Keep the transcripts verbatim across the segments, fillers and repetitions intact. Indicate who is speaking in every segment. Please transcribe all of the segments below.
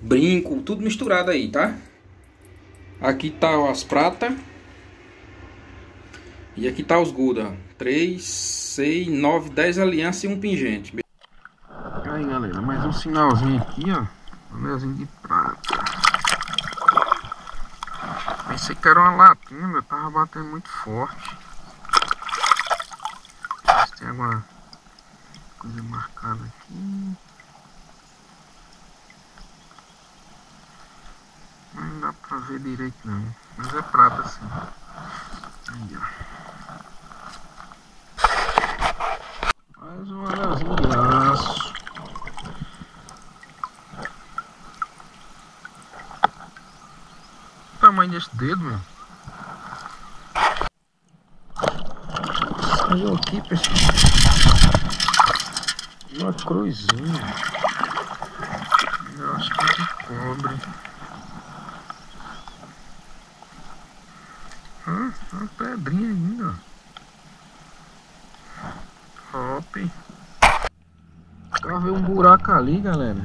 Speaker 1: brinco, tudo misturado aí, tá? Aqui tá as pratas. E aqui tá os Guda. três, seis, nove, dez alianças e um pingente. Aí galera, mais um sinalzinho aqui, ó. Anelzinho de prata. Pensei que era uma latinha, meu. Tava batendo muito forte. Se tem alguma coisa marcada aqui. Não dá pra ver direito não. Mas é prata sim. Aí, ó. Mais um anelzinho de aço. O tamanho desse dedo, meu. Saiu aqui, pessoal. Uma cruzinha. Eu acho que é de cobre. Ah, uma pedrinha ainda. Top. Cavei um buraco ali, galera.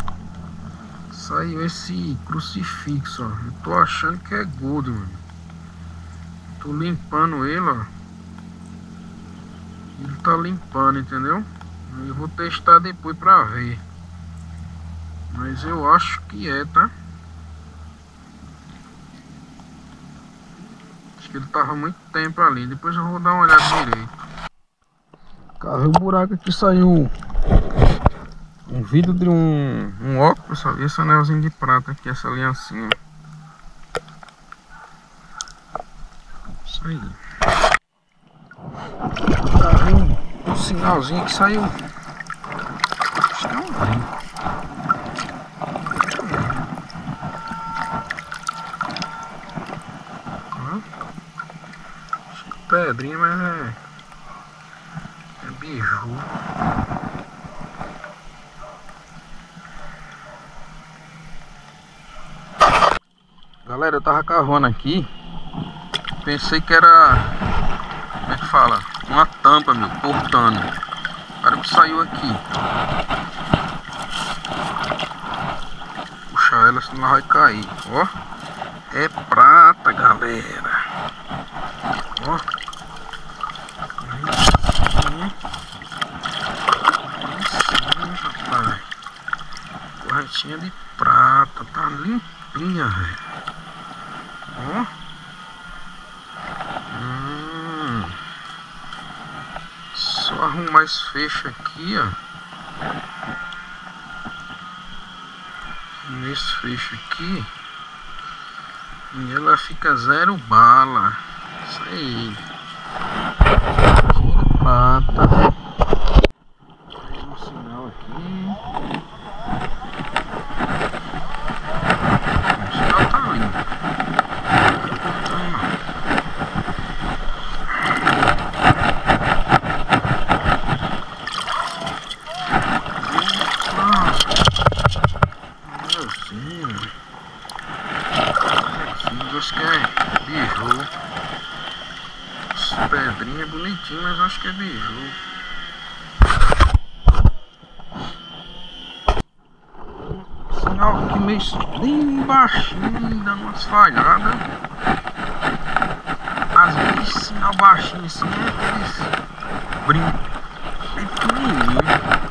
Speaker 1: Saiu esse crucifixo, ó. Eu tô achando que é Guda, mano. Tô limpando ele, ó. Ele tá limpando, entendeu? Eu vou testar depois pra ver. Mas eu acho que é, tá? Acho que ele tava muito tempo ali. Depois eu vou dar uma olhada direito. Cavei o buraco aqui, saiu um vidro de um, um óculos, pessoal. E esse anelzinho de prata aqui, essa aliancinha. Isso aí. Cavei um, um sinalzinho que saiu. Acho que é um brinco. Acho que pedrinha, mas é. É biju. Galera, eu tava cavando aqui. Pensei que era. Como é que fala? Uma tampa, meu, cortando. Agora que saiu aqui. Puxar ela, senão ela vai cair. Ó. É prata, galera. Ó. Rapaz, correntinha de prata, tá limpinha, velho. Ó. Hum. Só arrumar esse fecho aqui, ó. Nesse fecho aqui. E ela fica zero bala. Isso aí. Tira prata. Um sinal aqui. O sinal tá lindo. Acho que é biju. Essa pedrinha é bonitinha, mas acho que é biju. Sinal aqui meio bem baixinho, dando umas falhadas. Às vezes sinal baixinho assim é aqueles brincos bem pequenininho.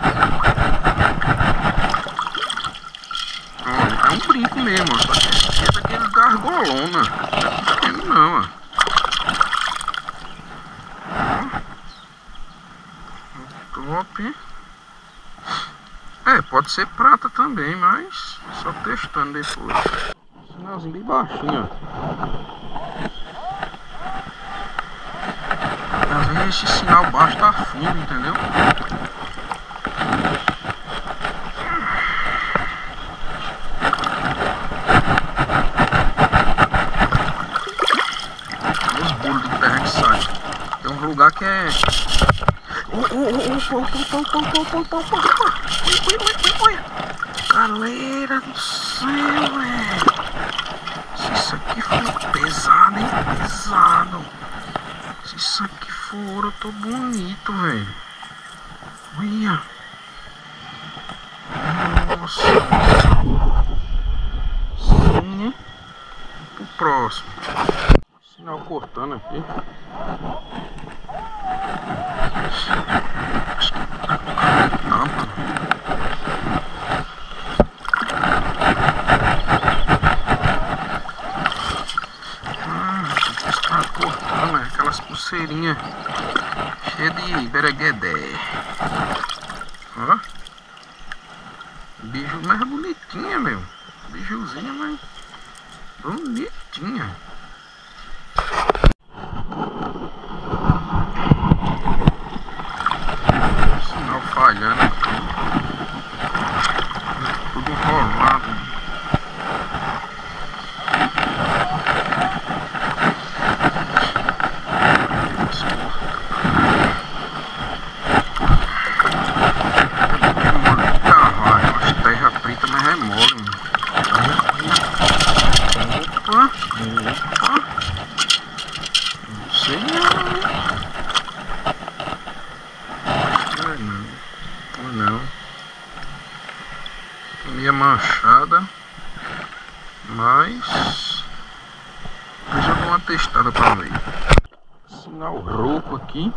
Speaker 1: Olha, é um brinco mesmo, ó. Só que esse é daquele da argolona. Não é pequeno não, ó. Top. É, pode ser prata também, mas só testando depois. Sinalzinho bem baixinho, ó. Às vezes esse sinal baixo tá fundo, entendeu? Os bolos de terra que saem. Tem um lugar que é... Galera do céu, velho. Se isso aqui for pesado, hein? Pesado. Se isso aqui for ouro, eu tô bonito, velho. Olha. Nossa. próximo. Sinal cortando aqui. Acho que tá com cara de tampa. Ah, está cortando, né? Aquelas pulseirinhas cheias de bereguedé. Ó. Bicho mais bonitinha, meu. Bijuzinha mais bonitinha. Sinal falhando aqui. Tudo enrolado. Mas é mole, mano. Opa, opa. Não sei não. Não, não. Não. Meia manchada. Mas eu já dou uma testada pra ver. Sinal rouco aqui.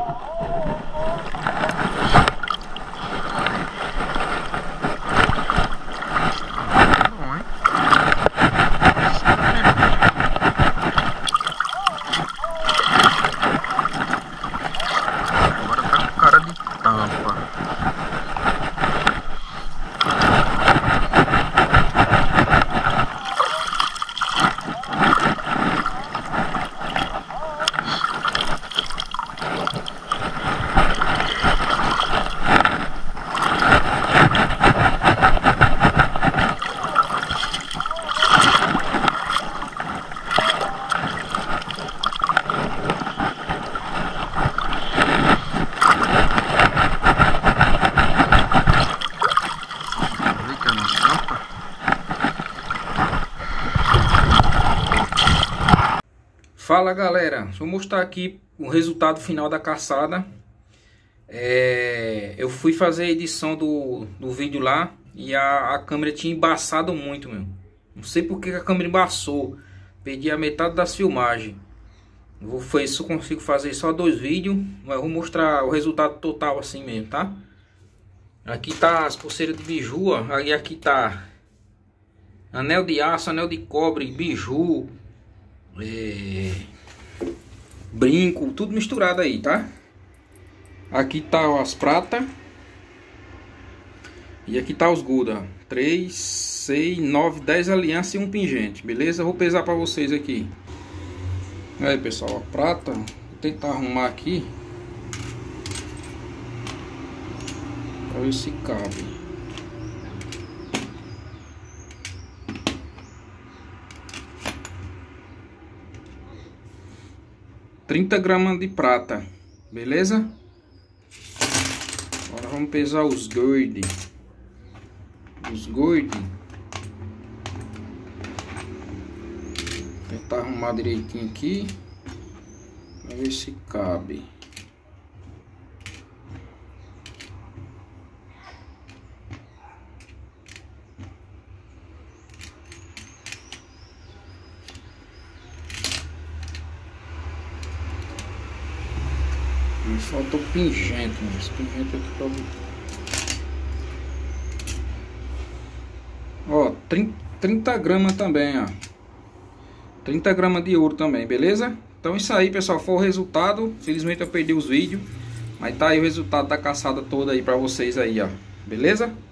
Speaker 2: Fala galera, vou mostrar aqui o resultado final da caçada. é, Eu fui fazer a edição do, do vídeo lá e a, a câmera tinha embaçado muito, meu. Não sei por que a câmera embaçou. Perdi a metade das filmagens. Vou foi isso, consigo fazer só dois vídeos, mas eu vou mostrar o resultado total assim mesmo, tá? Aqui tá as pulseiras de biju, ó. Aí aqui tá anel de aço, anel de cobre, biju, é... brinco, tudo misturado aí, tá? Aqui tá as pratas. E aqui tá os Guda. três, seis, nove, dez alianças e um pingente, beleza? Eu vou pesar pra vocês aqui. Aí pessoal, a prata, vou tentar arrumar aqui pra ver se cabe. trinta gramas de prata, beleza? Agora vamos pesar os gold. Os gold. Tentar arrumar direitinho aqui pra ver se cabe. Me falta o pingente, mas esse pingente aqui pra ver. Ó, trinta gramas também, ó. trinta gramas de ouro também, beleza? Então isso aí, pessoal, foi o resultado. Felizmente eu perdi os vídeos, mas tá aí o resultado da caçada toda aí pra vocês aí, ó. Beleza?